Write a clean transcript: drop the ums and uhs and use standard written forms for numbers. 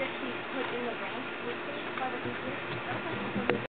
just be put in the bank weekly by the weekly? Okay. So